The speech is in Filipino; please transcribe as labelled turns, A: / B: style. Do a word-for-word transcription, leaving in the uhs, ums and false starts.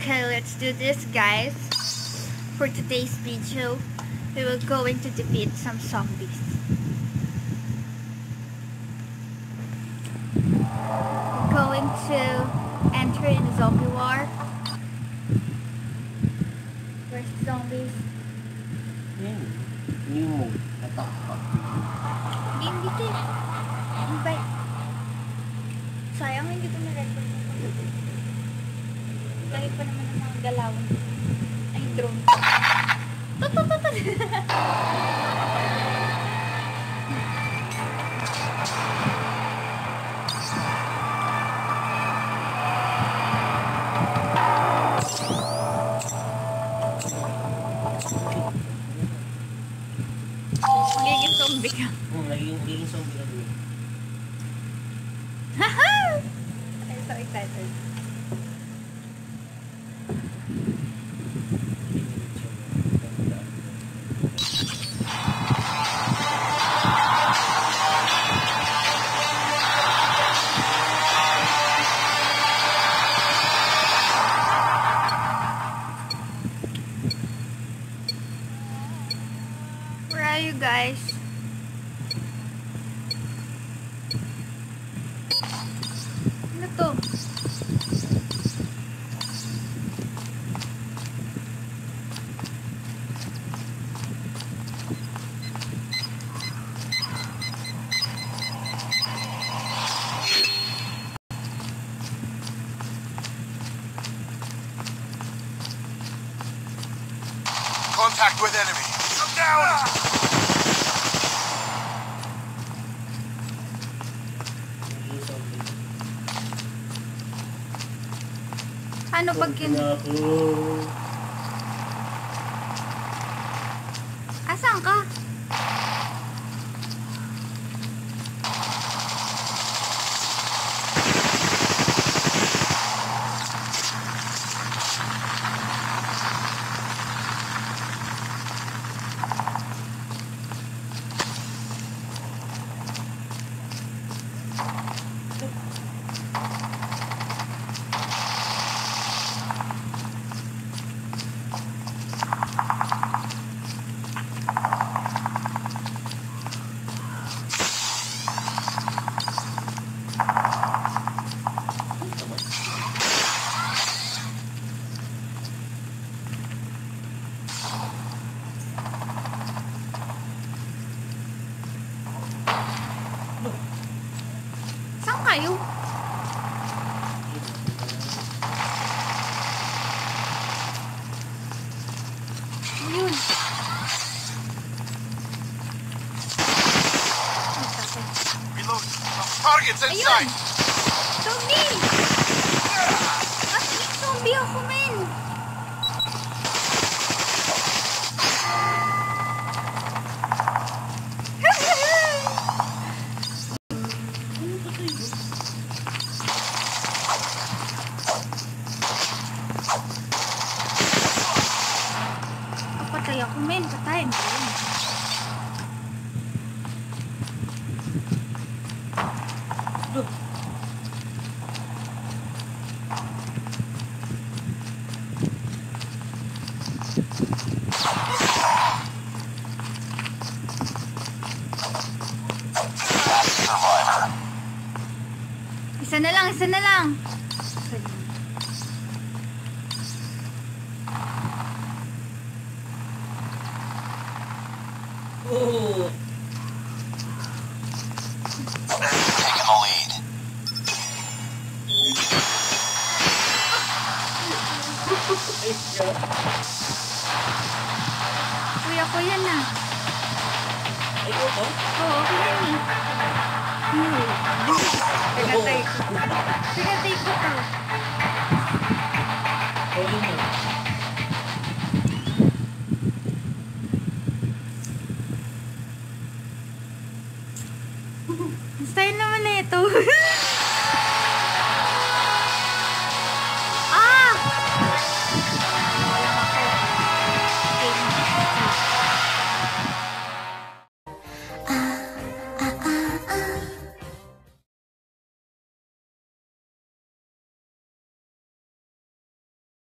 A: Okay, let's do this, guys. For today's video, we will going to defeat some zombies. We're going to enter in a zombie war. Where's the zombies?
B: Yeah. New mode. Attack.
A: Game dito eh. Invite. Sayang hindi ko na-record ng pagdating. Kahit pa naman ang mga galaw. Ay, drone. Tutututut! Magiging zombie ka.
B: Oo, nagiging zombie ka doon.
A: Haha! I'm so excited. Where are you guys? Ano to?
C: Contact with enemy. I'm down!
B: Nagiging zombie.
A: Ano pag yun? Asan ka? Saan kayo? Yun.
C: Reload. Targets in
A: Ayun!
C: sight.
A: Zombie! At least zombie ako, men! Patay ako, men. Patay mo yun. Isa na lang, isa na lang.
B: Oh.
C: Taking the lead.
A: Kuya ko yan ah.
B: Ay, ito to?
A: Oo, okay yan eh. Hmm. Tagatay ko. Tagatay ko to.